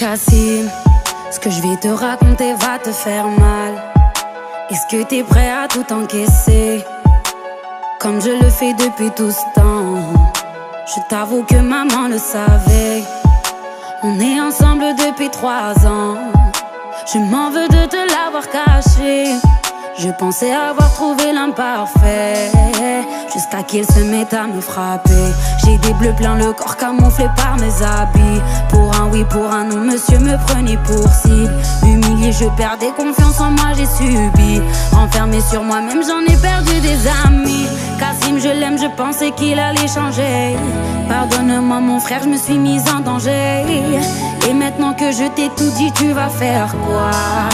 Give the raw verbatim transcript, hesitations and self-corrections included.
Cassim, ce que je vais te raconter va te faire mal. Est-ce que t'es prêt à tout encaisser, comme je le fais depuis tout ce temps? Je t'avoue que maman le savait. On est ensemble depuis trois ans. Je m'en veux de te l'avoir caché. Je pensais avoir trouvé l'imparfait, jusqu'à qu'il se mette à me frapper. J'ai des bleus plein le corps camouflé par mes habits. Pour un oui, pour un non, monsieur me prenait pour cible. Humilié, je perdais confiance en moi, j'ai subi. Renfermé sur moi-même, j'en ai perdu des amis. Cassim, je l'aime, je pensais qu'il allait changer. Pardonne-moi mon frère, je me suis mise en danger. Et maintenant que je t'ai tout dit, tu vas faire quoi?